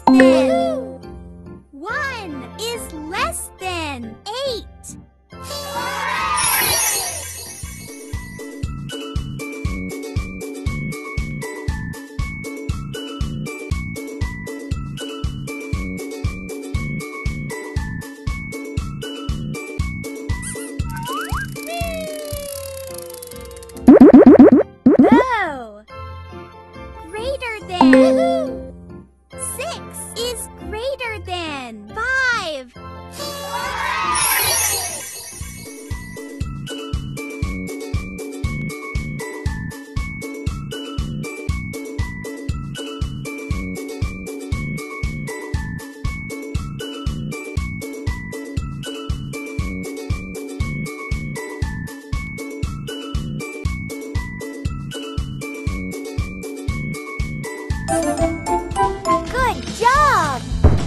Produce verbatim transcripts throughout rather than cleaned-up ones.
than. One is less than eight. Oh! Greater than. Six is greater than five. Good job!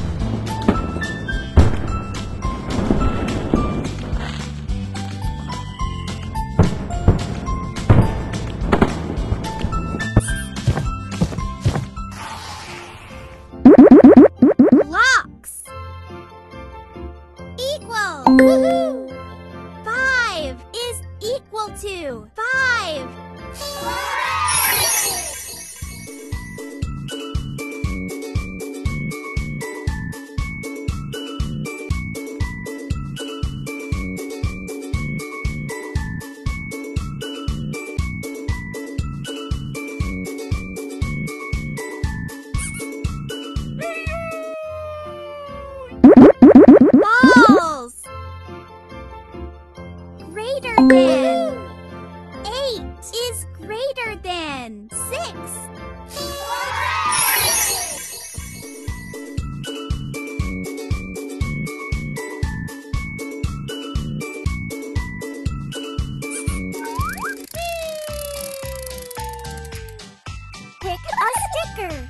Blocks equal. Woohoo! Five is equal to five. Balls greater than. Eight is greater than six. Pick a sticker.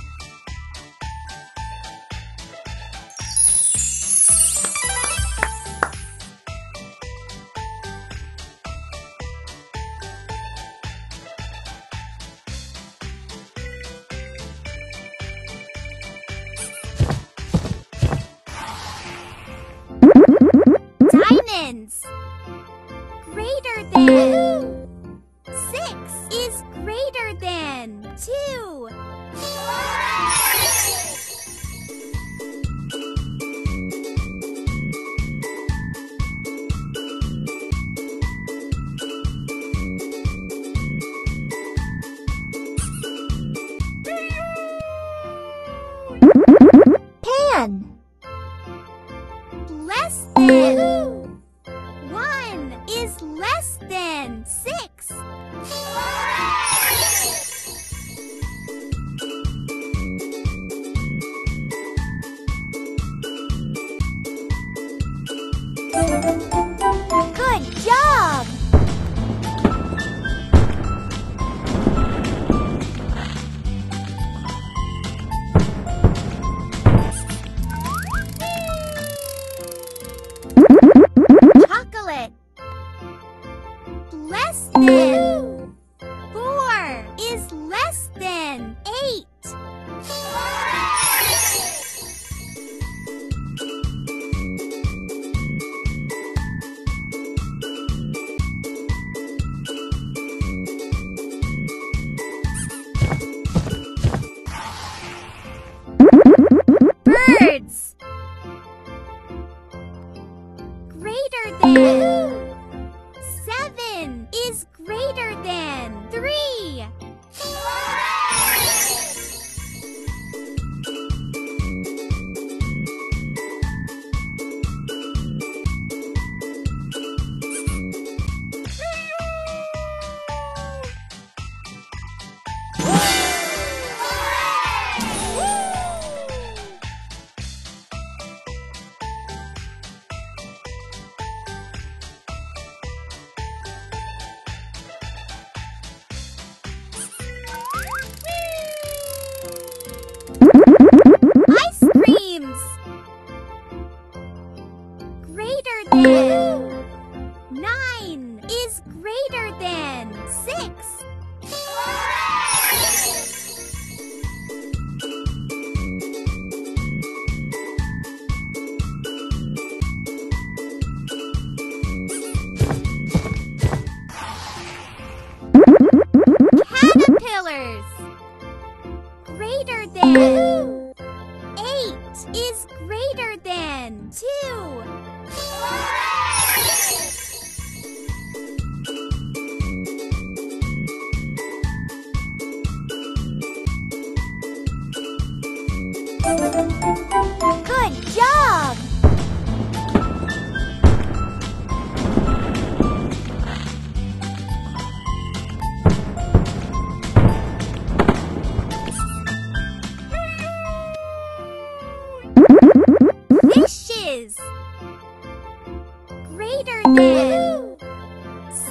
Diamonds greater than. Six is greater than two. Pan less than. One is less than six. Good job! Chocolate less than. Four is less than eight. Birds greater than. Seven is greater than three. Nine is greater than six.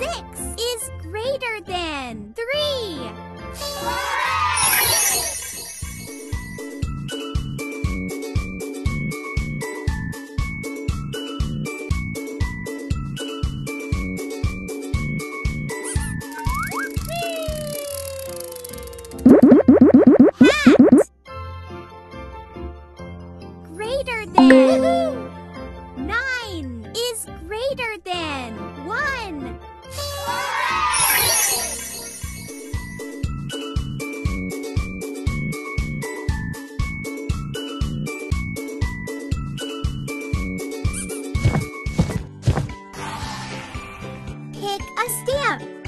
Six is greater than three. Greater than. Nine is greater than one. Pick a stamp.